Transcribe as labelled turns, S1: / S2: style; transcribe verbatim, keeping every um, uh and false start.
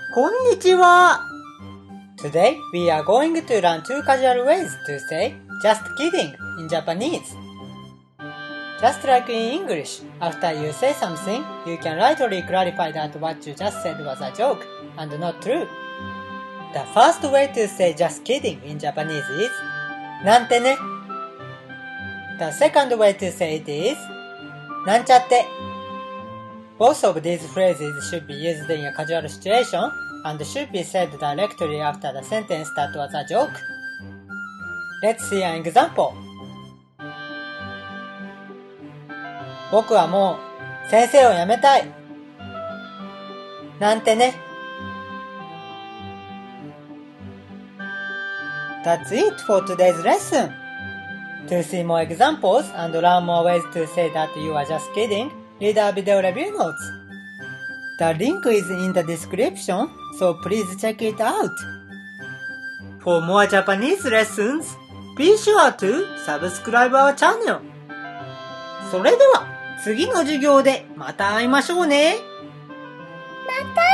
S1: こんにちは。Today we are going to learn two casual ways to say just kidding in Japanese. Just like in English, after you say something, you can lightly clarify that what you just said was a joke and not true. The first way to say just kidding in Japanese is なんてね。The second way to say it is なんちゃって。Both of these phrases should be used in a casual situation and should be said directly after the sentence that was a joke. Let's see an example. 僕はもう先生を辞めたい。なんてね。That's it for today's lesson. To see more examples and learn more ways to say that you are just kidding, read our video review notes. The link is in the description, so please check it out. For more Japanese lessons, be sure to subscribe our channel. それでは次の授業でまた会いましょうね。
S2: また